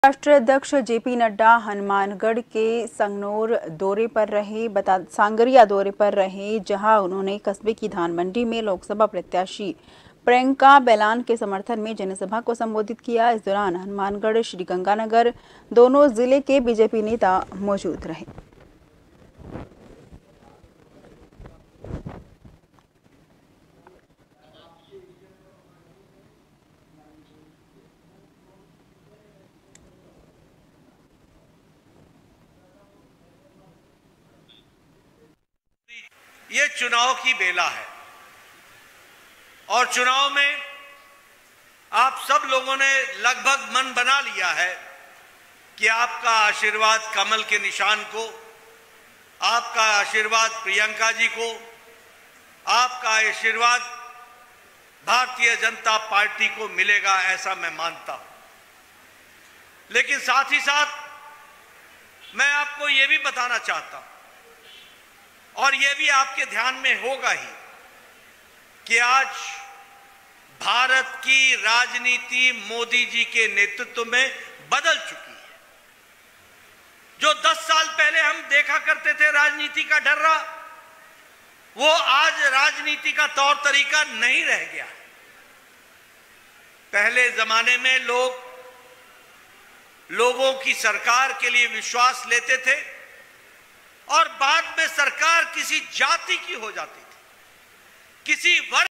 राष्ट्रीय अध्यक्ष जेपी नड्डा हनुमानगढ़ के सांगरिया दौरे पर रहे, जहां उन्होंने कस्बे की धान मंडी में लोकसभा प्रत्याशी प्रियंका बेलान के समर्थन में जनसभा को संबोधित किया। इस दौरान हनुमानगढ़ श्रीगंगानगर दोनों जिले के बीजेपी नेता मौजूद रहे। ये चुनाव की बेला है और चुनाव में आप सब लोगों ने लगभग मन बना लिया है कि आपका आशीर्वाद कमल के निशान को, आपका आशीर्वाद प्रियंका जी को, आपका आशीर्वाद भारतीय जनता पार्टी को मिलेगा, ऐसा मैं मानता हूं। लेकिन साथ ही साथ मैं आपको यह भी बताना चाहता हूं और यह भी आपके ध्यान में होगा ही कि आज भारत की राजनीति मोदी जी के नेतृत्व में बदल चुकी है। जो 10 साल पहले हम देखा करते थे राजनीति का ढर्रा, वो आज राजनीति का तौर तरीका नहीं रह गया। पहले जमाने में लोगों की सरकार के लिए विश्वास लेते थे और बाद में सरकार किसी जाति की हो जाती थी, किसी वर्ग